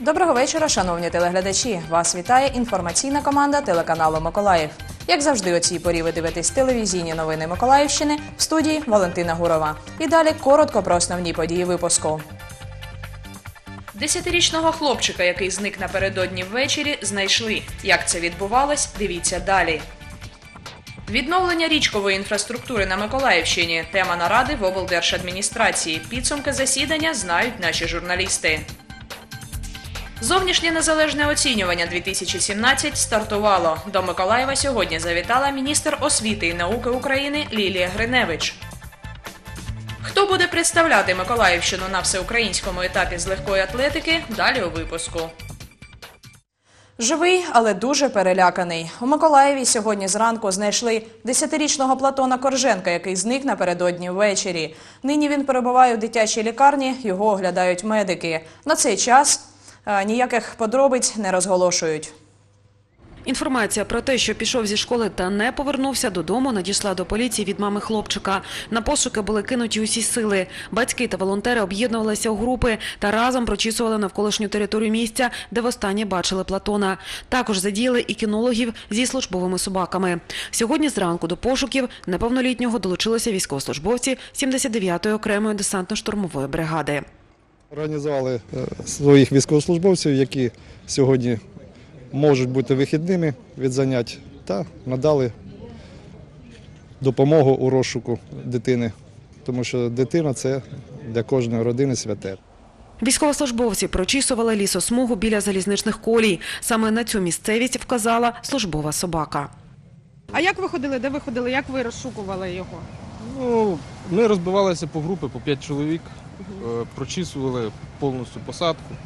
Доброго вечора, шановні телеглядачі. Вас вітає інформаційна команда телеканалу «Миколаїв». Як завжди, о цій порі ви дивитесь телевізійні новини Миколаївщини, в студії Валентина Гурова. І далі коротко про основні події випуску. 10-річного хлопчика, який зник напередодні ввечері, знайшли. Як це відбувалось, дивіться далі. Відновлення річкової інфраструктури на Миколаївщині – тема наради в облдержадміністрації. Підсумки засідання знають наші журналісти. Зовнішнє незалежне оцінювання 2017 стартувало. До Миколаєва сьогодні завітала міністр освіти і науки України Лілія Гриневич. Хто буде представляти Миколаївщину на всеукраїнському етапі з легкої атлетики – далі у випуску. Живий, але дуже переляканий. У Миколаєві сьогодні зранку знайшли 10-річного Платона Корженка, який зник напередодні ввечері. Нині він перебуває у дитячій лікарні, його оглядають медики. На цей час ніяких подробиць не розголошують. Інформація про те, що пішов зі школи та не повернувся додому, надійшла до поліції від мами хлопчика. На пошуки були кинуті усі сили. Батьки та волонтери об'єднувалися у групи та разом прочісували навколишню територію місця, де востаннє бачили Платона. Також задіяли і кінологів зі службовими собаками. Сьогодні зранку до пошуків неповнолітнього долучилися військовослужбовці 79-ї окремої десантно-штурмової бригади. Організували своїх військовослужбовців, які сьогодні можуть бути вихідними від занять, та надали допомогу у розшуку дитини, тому що дитина – це для кожної родини святе. Військовослужбовці прочісували лісосмугу біля залізничних колій. Саме на цю місцевість вказала службова собака. А як ви ходили, де ви ходили, як ви розшукували його? Ми розбивалися по групи, по 5 чоловік, прочісували повністю посадку.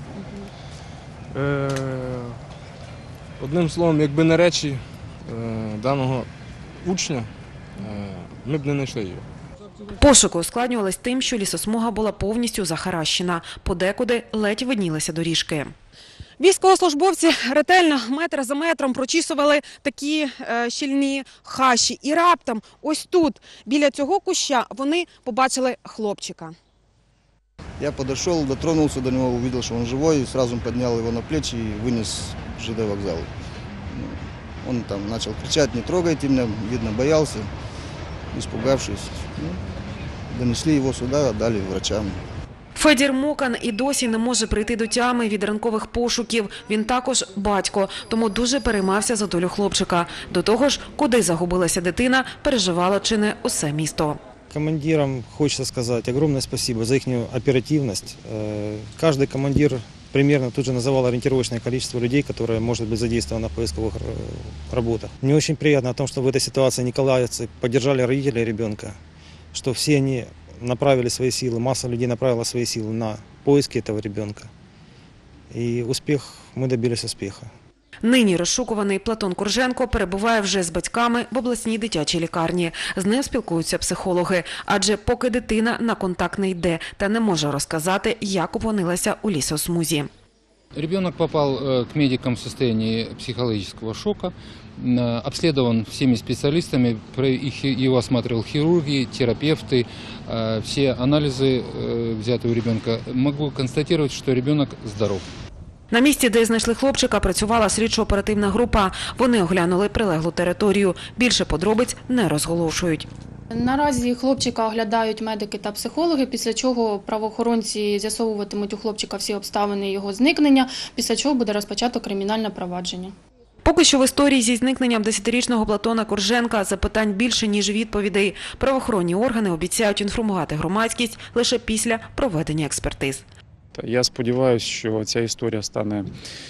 Одним словом, якби не речі даного учня, ми б не знайшли його. Пошуки ускладнювались тим, що лісосмуга була повністю захаращена. Подекуди ледь виднілися доріжки. Військовослужбовці ретельно метр за метром прочісували такі щільні хащі. І раптом ось тут, біля цього куща, вони побачили хлопчика. Я подошел, дотронулся до него, увидел, что он живой, сразу поднял его на плечи и вынес в ЖД вокзал. Он там начал кричать: «Не трогайте меня», видно, боялся, испугавшись. Донесли его сюда, отдали врачам. Федір Мокан і досі не може прийти до тями від ранкових пошуків. Він також батько, тому дуже переймався за долю хлопчика. До того ж, куди загубилася дитина, переживало чи не усе місто. Командирам хочется сказать огромное спасибо за их оперативность. Каждый командир примерно тут же называл ориентировочное количество людей, которые может быть задействовано в поисковых работах. Мне очень приятно о том, что в этой ситуации николаевцы поддержали родителей ребенка, что все они направили свои силы, масса людей направила свои силы на поиски этого ребенка. И мы добились успеха. Нині розшукуваний Платон Корженко перебуває вже з батьками в обласній дитячій лікарні. З ним спілкуються психологи, адже поки дитина на контакт не йде та не може розказати, як опинилася у лісосмузі. Ребенок попал к медикам в состоянии психологического шока, обследован всеми специалистами, его осматривал хирурги, терапевты, все анализы взяты у ребенка. Могу констатировать, что ребенок здоров. На місці, де знайшли хлопчика, працювала слідчо-оперативна група. Вони оглянули прилеглу територію. Більше подробиць не розголошують. Наразі хлопчика оглядають медики та психологи, після чого правоохоронці з'ясовуватимуть у хлопчика всі обставини його зникнення, після чого буде розпочато кримінальне провадження. Поки що в історії зі зникненням 10-річного Платона Корженка запитань більше, ніж відповідей. Правоохоронні органи обіцяють інформувати громадськість лише після проведення експертиз. Я сподіваюся, що ця історія стане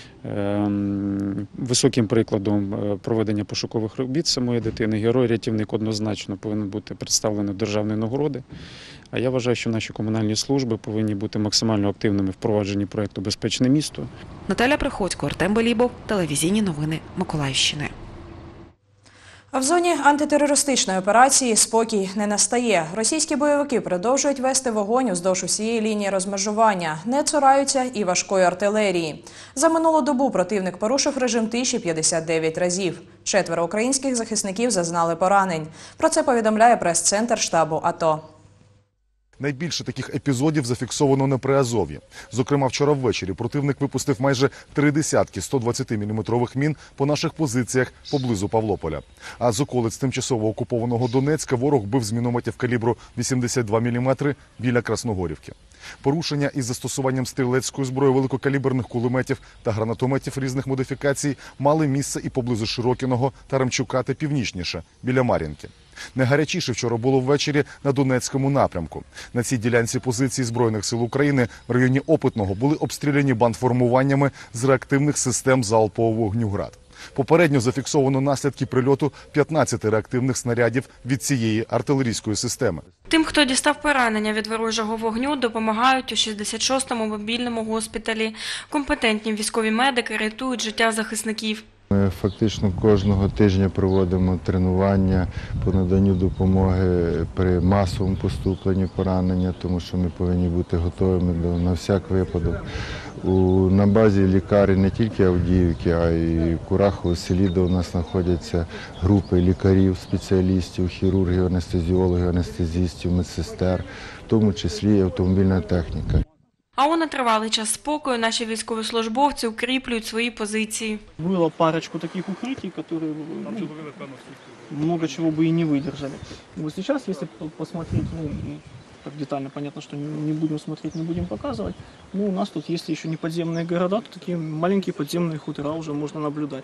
високим прикладом проведення пошукових робіт самої дитини. Герой-рятівник однозначно повинен бути представлений до державної нагороди. А я вважаю, що наші комунальні служби повинні бути максимально активними в впровадженні проєкту «Безпечне місто». Наталя Приходько, Артем Белібов, телевізійні новини Миколаївщини. В зоні антитерористичної операції спокій не настає. Російські бойовики продовжують вести вогонь уздовж усієї лінії розмежування, не цураються і важкої артилерії. За минулу добу противник порушив режим тиші 59 разів. 4 українських захисників зазнали поранень. Про це повідомляє прес-центр штабу АТО. Найбільше таких епізодів зафіксовано на Приазов'ї. Зокрема, вчора ввечері противник випустив майже 3 десятки 120-мм мін по наших позиціях поблизу Павлополя. А з околиць тимчасово окупованого Донецька ворог бив з мінометів калібру 82 мм біля Красногорівки. Порушення із застосуванням стрілецької зброї, великокаліберних кулеметів та гранатометів різних модифікацій мали місце і поблизу Широкіного та Ремчука та північніше, біля Мар'їнки. Найгарячіше вчора було ввечері на Донецькому напрямку. На цій ділянці позиції Збройних сил України в районі Опитного були обстріляні бандформуваннями з реактивних систем залпового вогню «Град». Попередньо зафіксовано наслідки прильоту 15 реактивних снарядів від цієї артилерійської системи. Тим, хто дістав поранення від ворожого вогню, допомагають у 66-му мобільному госпіталі. Компетентні військові медики рятують життя захисників. Ми фактично кожного тижня проводимо тренування по наданню допомоги при масовому поступленні поранення, тому що ми повинні бути готовими на всяк випадок. На базі лікарень не тільки Авдіївки, а й в Курахово, Селідо у нас знаходяться групи лікарів, спеціалістів, хірургів, анестезіологів, анестезістів, медсестер, в тому числі і автомобільна техніка. А у нетривалий час спокою наші військовослужбовці укріплюють свої позиції. Было парочку таких укрытий, которые много чего бы и не выдержали. Вот сейчас, если посмотреть, так детально понятно, что не будем смотреть, не будем показывать, но у нас тут, если еще не подземные города, то такие маленькие подземные хутора уже можно наблюдать.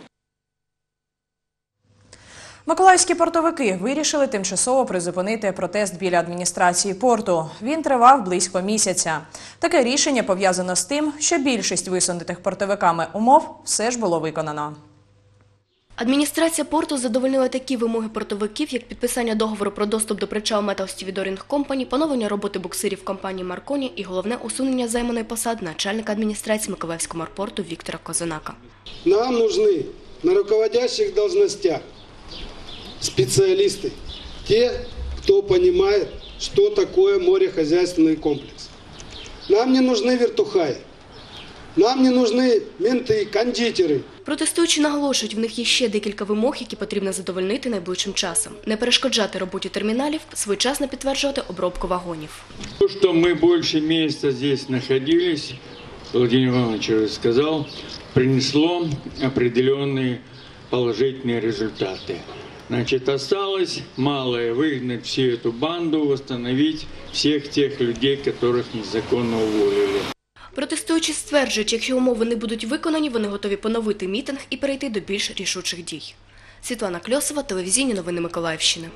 Миколаївські портовики вирішили тимчасово призупинити протест біля адміністрації порту. Він тривав близько місяця. Таке рішення пов'язано з тим, що більшість висунутих портовиками умов все ж було виконано. Адміністрація порту задовольнила такі вимоги портовиків, як підписання договору про доступ до причалу Metal Stevedoring Company, поновлення роботи буксирів компанії Марконі і головне усунення займаної посади начальника адміністрації Миколаївського морпорту Віктора Козунака. Нам нужны на руководящих должностях специалисты, те, кто понимает, что такое морехозяйственный комплекс. Нам не нужны вертухаи, нам не нужны менты, кондитери. Протестуючі наголошують, в них є ще декілька вимог, які потрібно задовольнити найближчим часом. Не перешкоджати роботі терміналів, своєчасно підтверджувати обробку вагонів. То, что мы больше месяца здесь находились, Владимир Иванович уже сказал, принесло определенные положительные результаты. Значит, осталось малое выгнать всю эту банду, восстановить всех тех людей, которых незаконно уволили. Протестуючі стверджують, якщо умови не будуть виконані, вони готові поновити мітинг і перейти до більш рішучих дій. Світлана Кльосова, телевізійні новини Миколаївщини.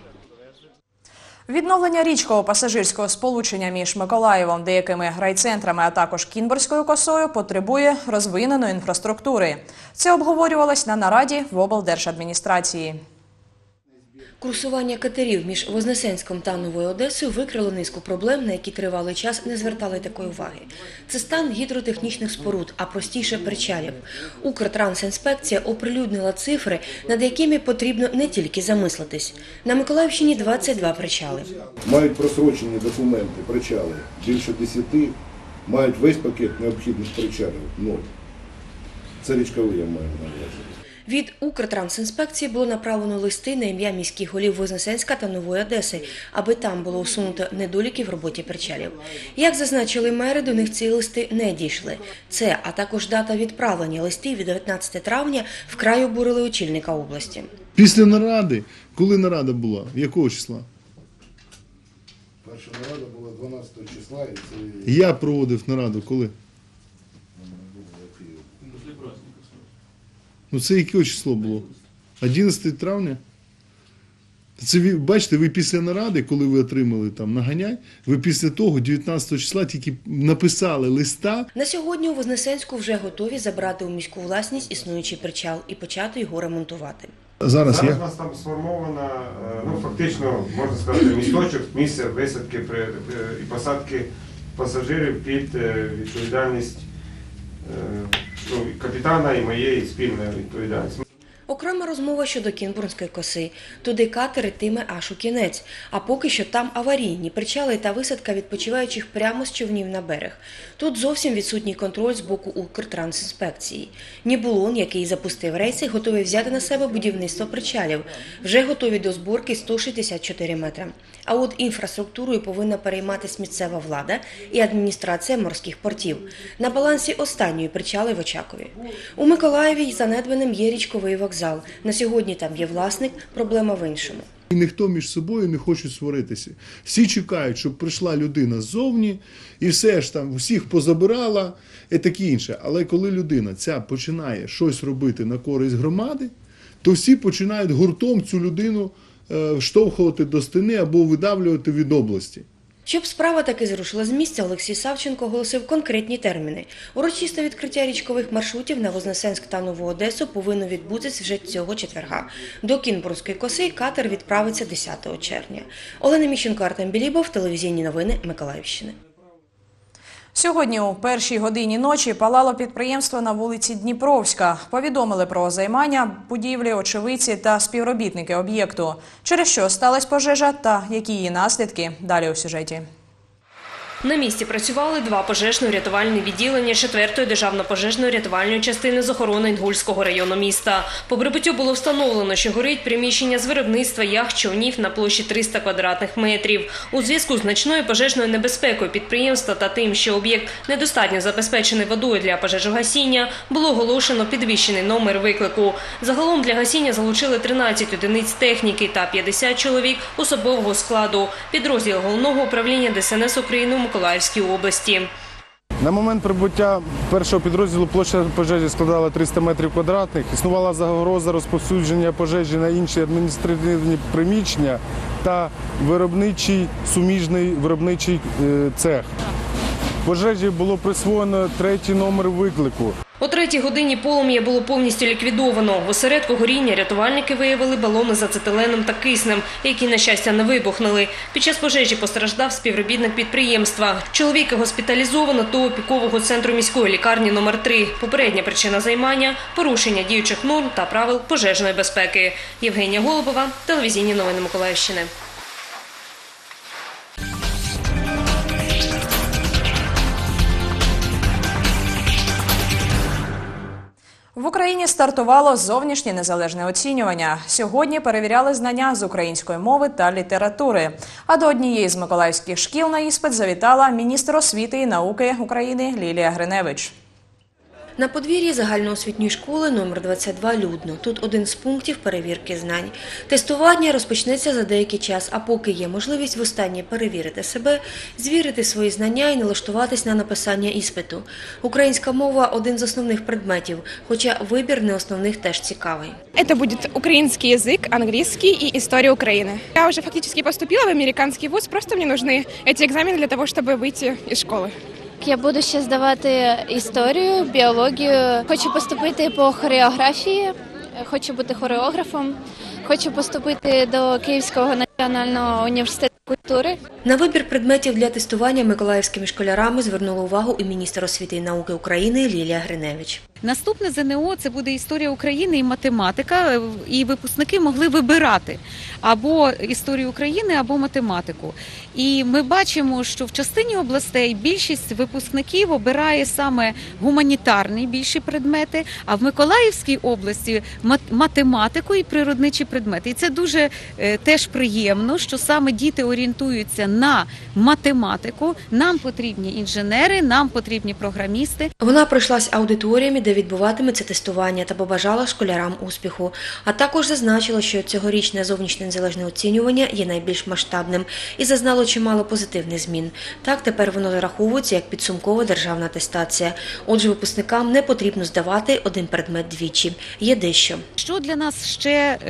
Відновлення річкового пасажирського сполучення між Миколаєвом, деякими райцентрами, а також Кінбурзькою косою потребує розвиненої інфраструктури. Це обговорювалось на нараді в облдержадміністрації. Курсування катерів між Вознесенськом та Новою Одесою викрило низку проблем, на які тривалий час не звертали такої уваги. Це стан гідротехнічних споруд, а простіше причалів. Укртрансінспекція оприлюднила цифри, над якими потрібно не тільки замислитись. На Миколаївщині 22 причали. Мають просрочені документи причали більше 10, мають весь пакет необхідних причалів 0. Це річкові я маю на увазі. Від Укртрансінспекції було направлено листи на ім'я міських голів Вознесенська та Нової Одеси, аби там було усунуто недоліки в роботі причалів. Як зазначили мери, до них ці листи не дійшли. Це, а також дата відправлення листів від 19 травня вкрай обурили очільника області. Після наради, коли нарада була, якого числа? Перша нарада була 12 числа. І це... Я проводив нараду, коли? Ну це яке число було? 11 травня? Це ви, бачите, ви після наради, коли ви отримали там наганяй, ви після того 19 числа тільки написали листа. На сьогодні у Вознесенську вже готові забрати у міську власність існуючий причал і почати його ремонтувати. Зараз у нас там сформовано, фактично, можна сказати, місточок, місце висадки і посадки пасажирів під відповідальність капітана і моєї спільної відповідальності. Окрема розмова щодо Кінбурнської коси. Туди катер йтиме аж у кінець. А поки що там аварійні причали та висадка відпочиваючих прямо з човнів на берег. Тут зовсім відсутній контроль з боку Укртрансінспекції. Нібулон, який запустив рейси, готовий взяти на себе будівництво причалів. Вже готові до зборки 164 метри. А от інфраструктурою повинна перейматися місцева влада і адміністрація морських портів. На балансі останньої причали в Очакові. У Миколаєві занедбаним є річковий вокзал. На сьогодні там є власник, проблема в іншому. І ніхто між собою не хоче сваритися. Всі чекають, щоб прийшла людина ззовні і все ж там всіх позабирала і таке інше. Але коли людина ця починає щось робити на користь громади, то всі починають гуртом цю людину штовхувати до стіни або видавлювати від області. Щоб справа таки зрушила з місця, Олексій Савченко оголосив конкретні терміни. Урочисте відкриття річкових маршрутів на Вознесенськ та Нову Одесу повинно відбутися вже цього четверга. До Кінбурнської коси катер відправиться 10 червня. Олена Міщенко, Артем Білібов, телевізійні новини Миколаївщини. Сьогодні о 1-й годині ночі палало підприємство на вулиці Дніпровська. Повідомили про займання будівлі очевидці та співробітники об'єкту. Через що сталася пожежа та які її наслідки – далі у сюжеті. На місці працювали 2 пожежно-рятувальні відділення 4-ї державно-пожежної рятувальної частини з охорони Інгульського району міста. По прибуттю було встановлено, що горить приміщення з виробництва яхт човнів на площі 300 квадратних метрів. У зв'язку з значною пожежною небезпекою підприємства та тим, що об'єкт недостатньо забезпечений водою для пожежогасіння, було оголошено підвищений номер виклику. Загалом для гасіння залучили 13 одиниць техніки та 50 чоловік особового складу. Підрозділ Головного управління ДСНС України у Миколаївській області. На момент прибуття першого підрозділу площа пожежі складала 300 метрів квадратних. Існувала загроза розповсюдження пожежі на інші адміністративні приміщення та суміжний виробничий цех. Пожежі було присвоєно 3-й номер виклику. О 3-й годині полум'я було повністю ліквідовано. В осередку горіння рятувальники виявили балони з ацетиленом та киснем, які, на щастя, не вибухнули. Під час пожежі постраждав співробітник підприємства. Чоловіка госпіталізовано до опікового центру міської лікарні номер 3. Попередня причина займання – порушення діючих норм та правил пожежної безпеки. Євгенія Голубова, телевізійні новини Миколаївщини. В Україні стартувало зовнішнє незалежне оцінювання. Сьогодні перевіряли знання з української мови та літератури. А до однієї з миколаївських шкіл на іспит завітала міністр освіти і науки України Лілія Гриневич. На подвір'ї загальноосвітньої школи номер 22 людно. Тут один з пунктів перевірки знань. Тестування розпочнеться за деякий час, а поки є можливість востаннє перевірити себе, звірити свої знання і налаштуватись на написання іспиту. Українська мова – один з основних предметів, хоча вибір не основних теж цікавий. Это будет украинский язык, английский и история Украины. Я уже фактически поступила в американский вуз, просто мне нужны эти экзамены для того, чтобы выйти из школы. Я буду ще здавати історію, біологію. Хочу поступити по хореографії, хочу бути хореографом, хочу поступити до Київського національного університету культури. На вибір предметів для тестування миколаївськими школярами звернула увагу і міністр освіти і науки України Лілія Гриневич. Наступне ЗНО – це буде історія України і математика, і випускники могли вибирати або історію України, або математику. І ми бачимо, що в частині областей більшість випускників обирає саме гуманітарні більші предмети, а в Миколаївській області – математику і природничі предмети. І це дуже теж приємно, що саме діти орієнтуються на математику. Нам потрібні інженери, нам потрібні програмісти. Вона пройшлась аудиторіями, де відбуватиметься тестування, та побажала школярам успіху. А також зазначила, що цьогорічне зовнішнє незалежне оцінювання є найбільш масштабним і зазнало чимало позитивних змін. Так, тепер воно зараховується як підсумкова державна атестація. Отже, випускникам не потрібно здавати один предмет двічі. Є дещо. Що для нас ще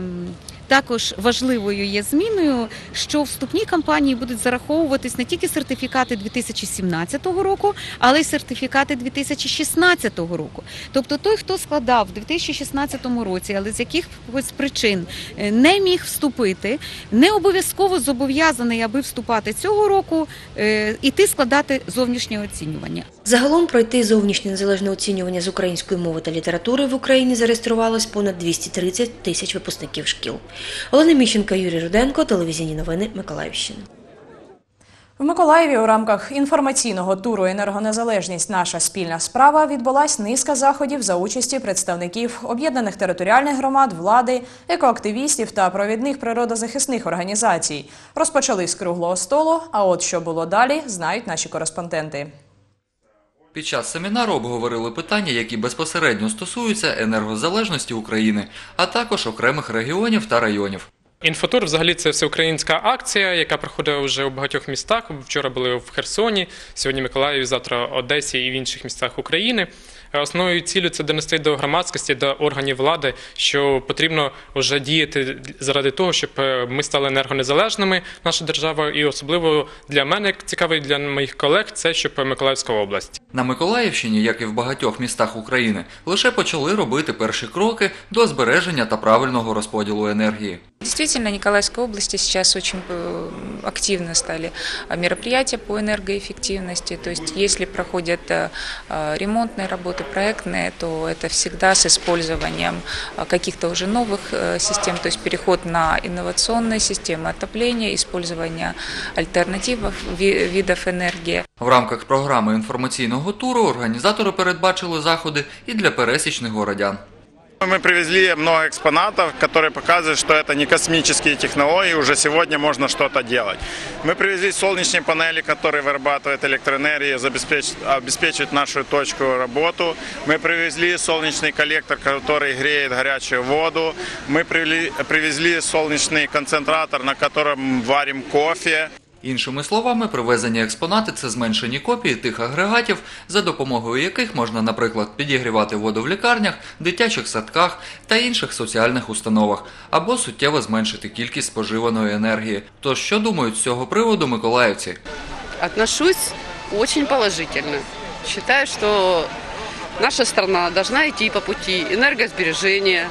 також важливою є зміною, що вступні кампанії будуть зараховуватись не тільки сертифікати 2017 року, але й сертифікати 2016 року. Тобто той, хто складав в 2016 році, але з якихось причин не міг вступити, не обов'язково зобов'язаний, аби вступати цього року, іти складати зовнішнє оцінювання. Загалом пройти зовнішнє незалежне оцінювання з української мови та літератури в Україні зареєструвалось понад 230 тисяч випускників шкіл. Олена Міщенко, Юрій Руденко, телевізійні новини Миколаївщини. В Миколаєві у рамках інформаційного туру «Енергонезалежність. Наша спільна справа» відбулась низка заходів за участі представників об'єднаних територіальних громад, влади, екоактивістів та провідних природозахисних організацій. Розпочали з круглого столу, а от що було далі, знають наші кореспонденти. Під час семінару обговорили питання, які безпосередньо стосуються енергозалежності України, а також окремих регіонів та районів. Інфотур взагалі це всеукраїнська акція, яка проходила вже у багатьох містах. Вчора були в Херсоні, сьогодні в Миколаєві, завтра в Одесі і в інших містах України. Основною ціллю це донести до громадськості, до органів влади, що потрібно вже діяти заради того, щоб ми стали енергонезалежними, наша держава, і особливо для мене цікаво, і для моїх колег, це щоб Миколаївська область. На Миколаївщині, як і в багатьох містах України, лише почали робити перші кроки до збереження та правильного розподілу енергії. Действительно, в Николаевской области сейчас очень активно стали мероприятия по энергоэффективности. То есть, если проходят ремонтные работы, проектные, то это всегда с использованием каких-то уже новых систем, то есть переход на инновационные системы отопления, использование альтернативных видов энергии. В рамках програми інформаційного туру організатори передбачили заходи і для пересічних городян. Мы привезли много экспонатов, которые показывают, что это не космические технологии, уже сегодня можно что-то делать. Мы привезли солнечные панели, которые вырабатывают электроэнергию, обеспечивают нашу точку работу. Мы привезли солнечный коллектор, который греет горячую воду. Мы привезли солнечный концентратор, на котором варим кофе. Іншими словами, привезені експонати – це зменшені копії тих агрегатів, за допомогою яких можна, наприклад, підігрівати воду в лікарнях, дитячих садках та інших соціальних установах, або суттєво зменшити кількість споживаної енергії. Тож, що думають з цього приводу миколаївці? Отношусь очень положительно. Считаю, что наша страна должна идти по пути энергосбережения,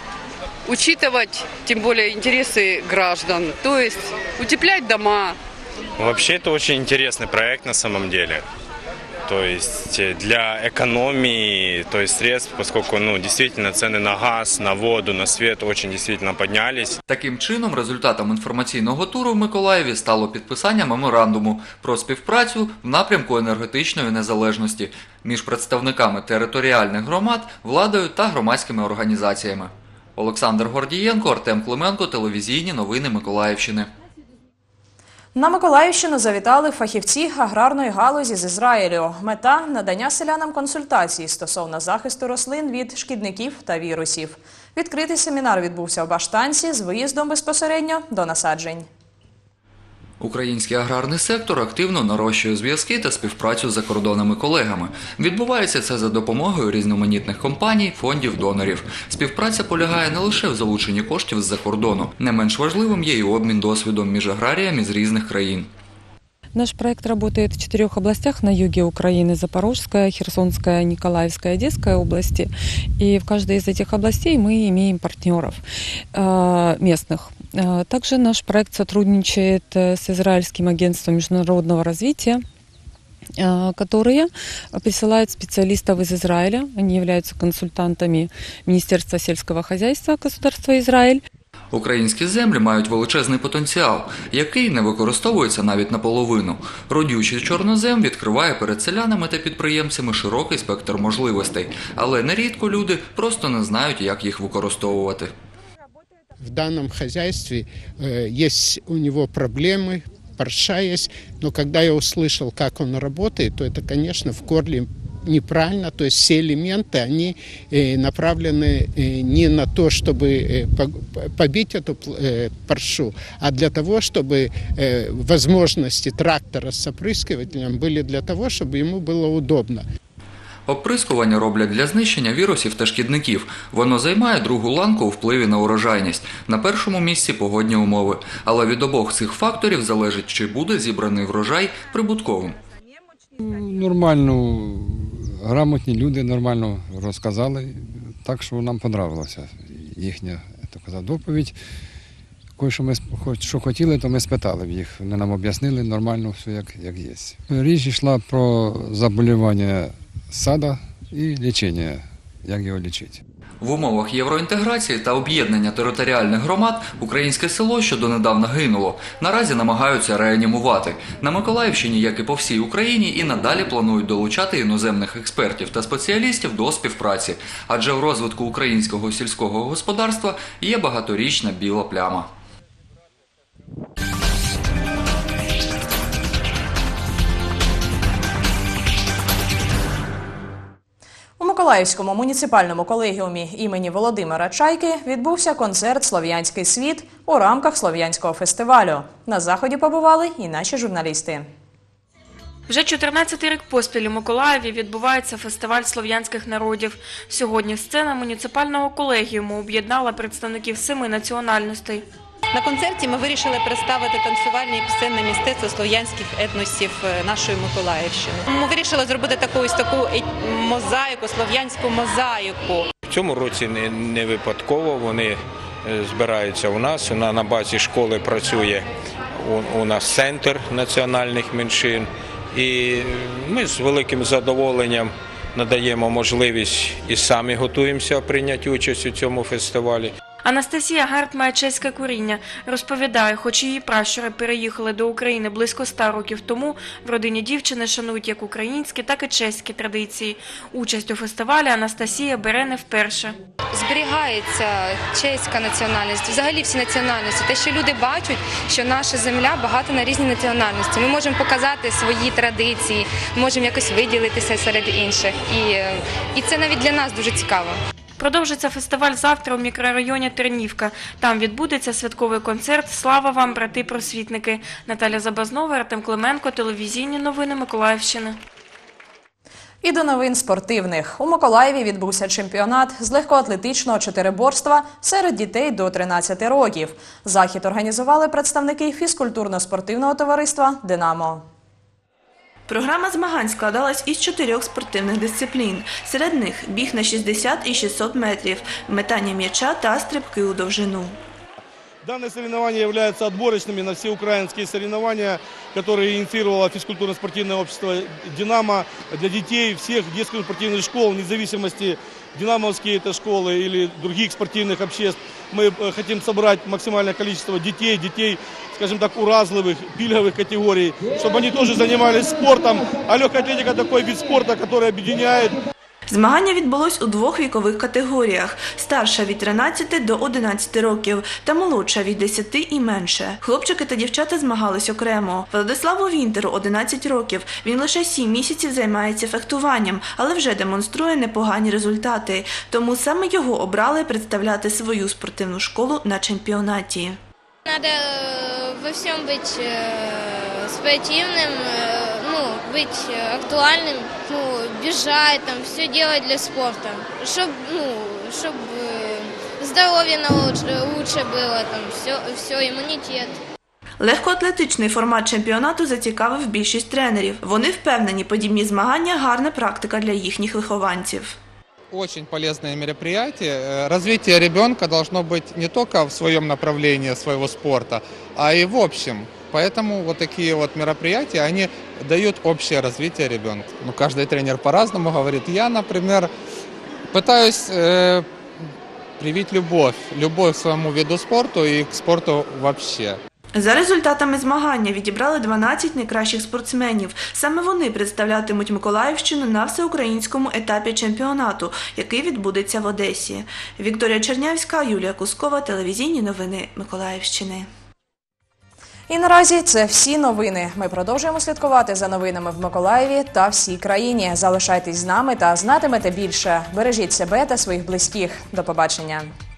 учитывать, тем более, интересы граждан, то есть утеплять дома. Вообще это очень интересный проект на самом деле. То есть для экономии, то есть средств, поскольку действительно цены на газ, на воду, на свет очень действительно поднялись. Таким чином, результатом інформаційного туру в Миколаєві стало підписання меморандуму про співпрацю в напрямку енергетичної незалежності між представниками територіальних громад, владою та громадськими організаціями. Олександр Гордієнко, Артем Клименко, телевізійні новини Миколаївщини. На Миколаївщину завітали фахівці аграрної галузі з Ізраїлю. Мета – надання селянам консультацій стосовно захисту рослин від шкідників та вірусів. Відкритий семінар відбувся в Баштанці з виїздом безпосередньо до насаджень. Український аграрний сектор активно нарощує зв'язки та співпрацю з закордонними колегами. Відбувається це за допомогою різноманітних компаній, фондів, донорів. Співпраця полягає не лише в залученні коштів з-за кордону. Не менш важливим є і обмін досвідом між аграріями з різних країн. Наш проект работает в 4 областях на юге Украины: Запорожская, Херсонская, Николаевская, Одесская области. И в каждой из этих областей мы имеем партнеров местных. Также наш проект сотрудничает с Израильским агентством международного развития, которые присылают специалистов из Израиля. Они являются консультантами Министерства сельского хозяйства государства Израиль. Українські землі мають величезний потенціал, який не використовується навіть наполовину. Родючий чорнозем відкриває перед селянами та підприємцями широкий спектр можливостей, але нерідко люди просто не знають, як їх використовувати. В данном хозяйстве есть у него проблемы, парша есть, но когда я услышал, как он работает, то это, конечно, в корне неправильно, то есть все элементы, они направлены не на то, чтобы побить эту паршу, а для того, чтобы возможности трактора с опрыскивателем были для того, чтобы ему было удобно. Оприскування роблять для знищення вірусів та шкідників. Воно займає другу ланку у впливі на урожайність. На першому місці погодні умови. Але від обох цих факторів залежить, чи буде зібраний врожай прибутковим. Нормально, грамотні люди нормально розказали, так що нам подобалася їхня доповідь. що хотіли, то ми спитали в їх. Вони нам об'яснили нормально все, як є. Річ йшла про заболівання сада і лічення, як його лічити. В умовах євроінтеграції та об'єднання територіальних громад українське село, що донедавна гинуло, наразі намагаються реанімувати. На Миколаївщині, як і по всій Україні, і надалі планують долучати іноземних експертів та спеціалістів до співпраці, адже в розвитку українського сільського господарства є багаторічна біла пляма. У Миколаївському муніципальному колегіумі імені Володимира Чайки відбувся концерт «Слов'янський світ» у рамках Слов'янського фестивалю. На заході побували і наші журналісти. Вже 14-й рік поспіль у Миколаєві відбувається фестиваль слов'янських народів. Сьогодні сцена муніципального колегіуму об'єднала представників 7 національностей. На концерті ми вирішили представити танцювальне і пісенне мистецтво слов'янських етносів нашої Миколаївщини. Ми вирішили зробити таку мозаїку, слов'янську мозаїку. В цьому році не випадково вони збираються у нас. На базі школи працює у нас центр національних меншин. І ми з великим задоволенням надаємо можливість і самі готуємося прийняти участь у цьому фестивалі. Анастасія Гарт має чеське коріння. Розповідає, хоч її пращури переїхали до України близько 100 років тому, в родині дівчини шанують як українські, так і чеські традиції. Участь у фестивалі Анастасія бере не вперше. Зберігається чеська національність, взагалі всі національності. Те, що люди бачать, що наша земля багата на різні національності. Ми можемо показати свої традиції, можемо якось виділитися серед інших. І це навіть для нас дуже цікаво. Продовжиться фестиваль завтра у мікрорайоні Тернівка. Там відбудеться святковий концерт «Слава вам, брати-просвітники». Наталя Забазнова, Артем Клименко, телевізійні новини Миколаївщини. І до новин спортивних. У Миколаєві відбувся чемпіонат з легкоатлетичного чотириборства серед дітей до 13 років. Захід організували представники фізкультурно-спортивного товариства «Динамо». Програма змагань складалась із 4 спортивних дисциплін. Серед них біг на 60 і 600 метрів, метання м'яча та стрибки у довжину. Данные соревнования являются отборочными на все украинские соревнования, которые инициировало физкультурно-спортивное общество «Динамо» для детей всех детских спортивных школ, вне зависимости, динамовские это школы или других спортивных обществ. Мы хотим собрать максимальное количество детей, скажем так, уразливых, пильговых категорий, чтобы они тоже занимались спортом. А легкая атлетика такой вид спорта, который объединяет. Змагання відбулось у 2 вікових категоріях – старша від 13 до 11 років та молодша від 10 і менше. Хлопчики та дівчата змагались окремо. Владиславу Вінтеру 11 років. Він лише 7 місяців займається фехтуванням, але вже демонструє непогані результати. Тому саме його обрали представляти свою спортивну школу на чемпіонаті. Надо во всем быть спортивным, быть актуальным, бежать, все делать для спорта, чтобы здоровье лучше было, все, иммунитет. Легкоатлетичний формат чемпіонату зацікавив більшість тренерів. Вони впевнені, подібні змагання – гарна практика для їхніх вихованців. Очень полезное мероприятие. Развитие ребенка должно быть не только в своем направлении своего спорта, а и в общем. Поэтому вот такие вот мероприятия, они дают общее развитие ребенка. Каждый тренер по-разному говорит. Я, например, пытаюсь привить любовь к своему виду спорту и к спорту вообще. За результатами змагання відібрали 12 найкращих спортсменів. Саме вони представлятимуть Миколаївщину на всеукраїнському етапі чемпіонату, який відбудеться в Одесі. Вікторія Чернявська, Юлія Кускова, телевізійні новини Миколаївщини. І наразі це всі новини. Ми продовжуємо слідкувати за новинами в Миколаєві та всій країні. Залишайтесь з нами та знатимете більше. Бережіть себе та своїх близьких. До побачення.